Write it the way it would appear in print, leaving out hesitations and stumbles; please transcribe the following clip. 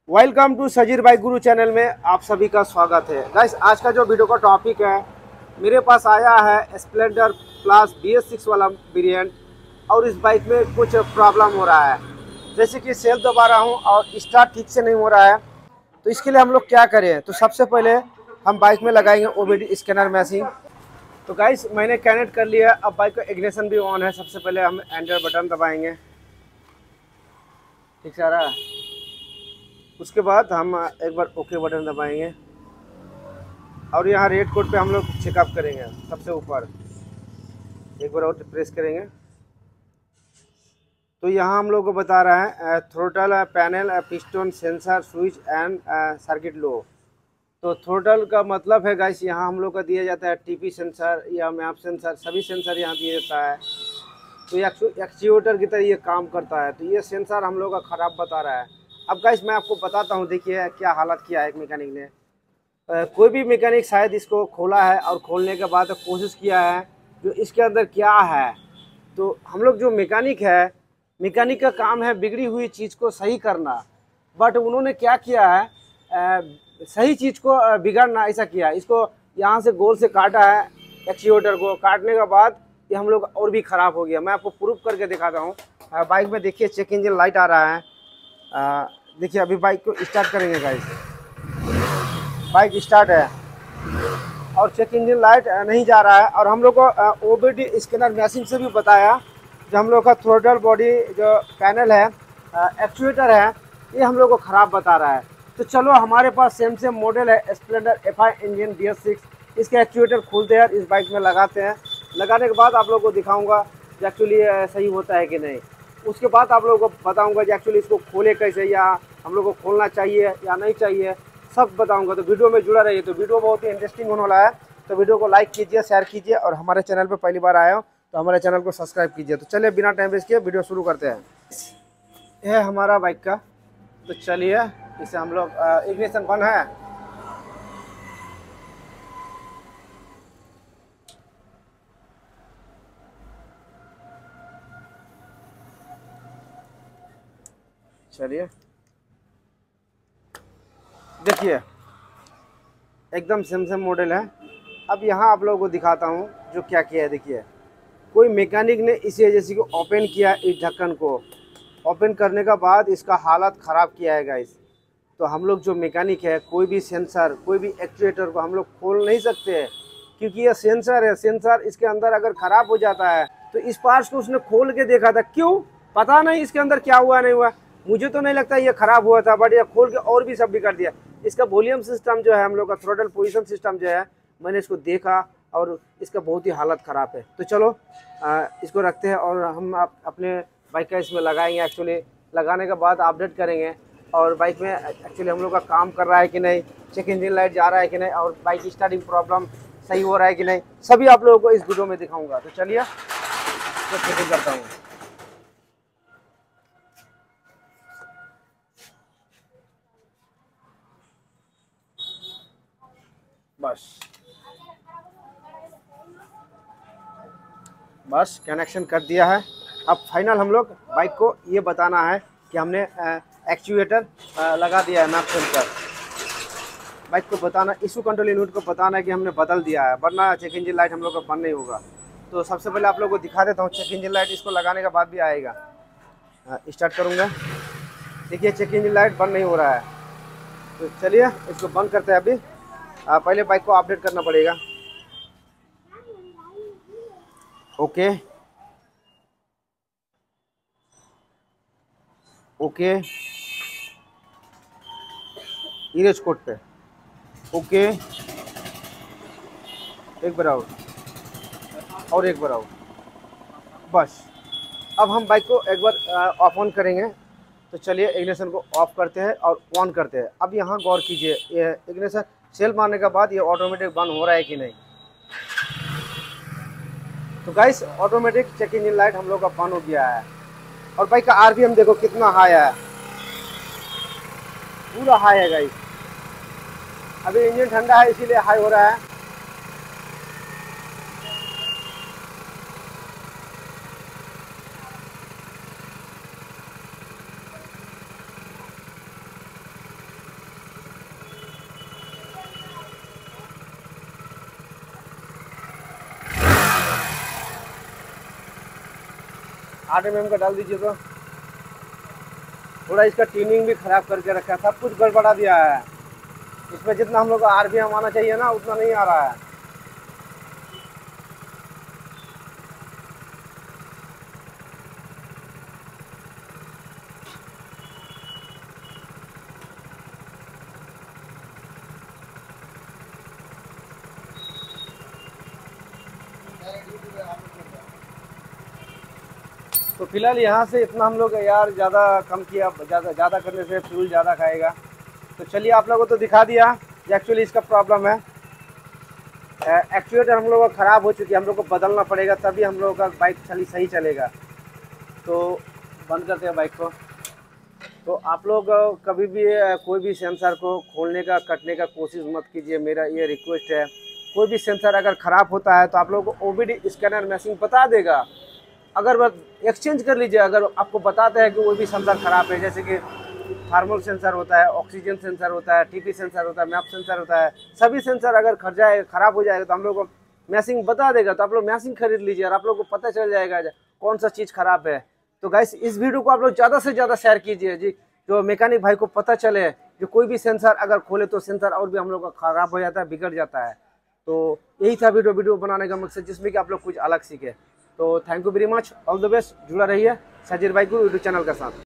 Welcome to Sajir Bike Guru channel में आप सभी का स्वागत है। गाइस, आज का जो वीडियो का टॉपिक है, मेरे पास आया है स्प्लेंडर प्लस BS6 वाला वेरिएंट और इस बाइक में कुछ प्रॉब्लम हो रहा है, जैसे कि सेल्फ दबा रहा हूं और स्टार्ट ठीक से नहीं हो रहा है। तो इसके लिए हम लोग क्या करें? तो सबसे पहले हम बाइक में लगाएंगे OBD स्कैनर मशीन। तो गाइस, मैंने कनेक्ट कर लिया है। अब बाइक का इग्निशन भी ऑन है। सबसे पहले हम एंटर बटन दबाएंगे। ठीक से आ रहा है। उसके बाद हम एक बार ओके बटन दबाएंगे और यहाँ रेड कोड पे हम लोग चेकअप करेंगे। सबसे ऊपर एक बार और प्रेस करेंगे तो यहाँ हम लोग को बता रहा है throttle panel piston sensor switch and circuit low. तो थ्रोटल का मतलब है गाइस, यहाँ हम लोग का दिया जाता है TP सेंसर या मैप सेंसर, सभी सेंसर यहाँ दिया जाता है। तो ये एक्चुएटर की तरह ये काम करता है। तो ये सेंसर हम लोग का ख़राब बता रहा है। अब गाइस मैं आपको बताता हूँ, देखिए क्या हालत किया है एक मैकेनिक ने। कोई भी मैकेनिक शायद इसको खोला है और खोलने के बाद कोशिश किया है जो इसके अंदर क्या है। तो हम लोग जो मैकेनिक है, मैकेनिक का काम है बिगड़ी हुई चीज़ को सही करना, बट उन्होंने क्या किया है, सही चीज़ को बिगाड़ना। ऐसा किया, इसको यहाँ से गोल से काटा है। एक्चुएटर को काटने के बाद ये हम लोग और भी ख़राब हो गया। मैं आपको प्रूफ करके दिखाता हूँ। बाइक में देखिए चेक इंजन लाइट आ रहा है। देखिए अभी बाइक को स्टार्ट करेंगे गाइस, बाइक स्टार्ट है और चेक इंजन लाइट नहीं जा रहा है। और हम लोग को OBD स्कैनर मशीन से भी बताया जो हम लोग का थ्रोटल बॉडी जो पैनल है, एक्चुएटर है, ये हम लोग को ख़राब बता रहा है। तो चलो, हमारे पास सेम सेम मॉडल है स्प्लेंडर FI इंजन BS6। इसके एक्चुएटर खोलते हैं, इस बाइक में लगाते हैं। लगाने के बाद आप लोगों को दिखाऊंगा कि एक्चुअली सही होता है कि नहीं। उसके बाद आप लोगों को बताऊंगा कि एक्चुअली इसको खोले कैसे, या हम लोग को खोलना चाहिए या नहीं चाहिए, सब बताऊंगा। तो वीडियो में जुड़ा रहिए। तो वीडियो बहुत ही इंटरेस्टिंग होने वाला है। तो वीडियो को लाइक कीजिए, शेयर कीजिए और हमारे चैनल पर पहली बार आए हो तो हमारे चैनल को सब्सक्राइब कीजिए। तो चलिए बिना टाइम वेस्ट किए वीडियो शुरू करते हैं। यह है हमारा बाइक का। तो चलिए इसे हम लोग इग्निशन बंद है। चलिए देखिए एकदम सेम सेम मॉडल है। अब यहाँ आप लोगों को दिखाता हूँ जो क्या किया है। देखिए, कोई मैकेनिक ने इसी एजेंसी को ओपन किया, इस ढक्कन को ओपन करने का बाद इसका हालत ख़राब किया है गाइस। तो हम लोग जो मैकेनिक है, कोई भी सेंसर, कोई भी एक्चुएटर को हम लोग खोल नहीं सकते हैं, क्योंकि ये सेंसर है। सेंसर इसके अंदर अगर ख़राब हो जाता है तो इस पार्ट्स को उसने खोल के देखा था। क्यों पता नहीं इसके अंदर क्या हुआ नहीं हुआ, मुझे तो नहीं लगता ये ख़राब हुआ था, बट ये खोल के और भी सब बिगाड़ दिया। इसका वॉल्यूम सिस्टम जो है, हम लोग का थ्रोटल पोजीशन सिस्टम जो है, मैंने इसको देखा और इसका बहुत ही हालत ख़राब है। तो चलो इसको रखते हैं और हम अपने बाइक का इसमें लगाएंगे। एक्चुअली लगाने के बाद अपडेट करेंगे और बाइक में एक्चुअली हम लोग का काम कर रहा है कि नहीं, चेक इंजन लाइट जा रहा है कि नहीं, और बाइक स्टार्टिंग प्रॉब्लम सही हो रहा है कि नहीं, सभी आप लोगों को इस वीडियो में दिखाऊंगा। तो चलिए तो फिटिंग करता हूँ। बस कनेक्शन कर दिया है। अब फाइनल हम लोग बाइक को ये बताना है कि हमने एक्चुएटर लगा दिया है, मैप सेंसर। बाइक को बताना, इशू कंट्रोल यूनिट को बताना है कि हमने बदल दिया है, वरना चेक इंजन लाइट हम लोग का बंद नहीं होगा। तो सबसे पहले आप लोग को दिखा देता हूँ। चेक इंजन लाइट इसको लगाने के बाद भी आएगा। स्टार्ट करूँगा, देखिए चेक इंजन लाइट बंद नहीं हो रहा है। तो चलिए इसको बंद करते हैं। अभी पहले बाइक को अपडेट करना पड़ेगा। ओके ओके, इरेज कोड पे ओके, एक बार और एक बार बस। अब हम बाइक को एक बार ऑफ ऑन करेंगे। तो चलिए इग्निशन को ऑफ करते हैं और ऑन करते हैं। अब यहाँ गौर कीजिए, ये इग्निशन सेल मारने के बाद ये ऑटोमेटिक बंद हो रहा है कि नहीं। तो guys, automatic check engine light हम लोग का बंद हो गया है। और बाइक का RPM देखो कितना हाई है, पूरा हाई है गाइस। अभी इंजन ठंडा है इसीलिए हाई हो रहा है। 8 mm का डाल दीजिए। तो थोड़ा इसका ट्यूनिंग भी ख़राब करके रखा है, सब कुछ गड़बड़ा दिया है। इसमें जितना हम लोग को RPM आना चाहिए ना उतना नहीं आ रहा है। तो फिलहाल यहाँ से इतना हम लोग यार ज़्यादा कम किया, ज़्यादा करने से फ्यूल ज़्यादा खाएगा। तो चलिए आप लोगों को तो दिखा दिया कि एक्चुअली इसका प्रॉब्लम है। एक्चुएटर हम लोग का ख़राब हो चुकी है, हम लोग को बदलना पड़ेगा तभी हम लोग का बाइक सही चलेगा। तो बंद करते हैं बाइक को। तो आप लोग कभी भी कोई भी सेंसर को खोलने का कटने का कोशिश मत कीजिए, मेरा ये रिक्वेस्ट है। कोई भी सेंसर अगर ख़राब होता है तो आप लोगों को OBD स्कैनर मशीन बता देगा। अगर बस एक्सचेंज कर लीजिए, अगर आपको बताते हैं कि वो भी सेंसर ख़राब है, जैसे कि थर्मल सेंसर होता है, ऑक्सीजन सेंसर होता है, TP सेंसर होता है, मैप सेंसर होता है, सभी सेंसर अगर ख़राब हो जाएगा तो हम लोग को मैशिंग बता देगा। तो आप लोग मैशिंग खरीद लीजिए और आप लोग को पता चल जाएगा कौन सा चीज़ ख़राब है। तो गाइस इस वीडियो को आप लोग ज़्यादा से ज़्यादा शेयर कीजिए जी, जो मैकेनिक भाई को पता चले जो कोई भी सेंसर अगर खोले तो सेंसर और भी हम लोग का ख़राब हो जाता है, बिगड़ जाता है। तो यही था वीडियो बनाने का मकसद, जिसमें कि आप लोग कुछ अलग सीखे। तो thank you very much, all the best. जुड़ा रहिए साजिर भाई को यूट्यूब चैनल के साथ।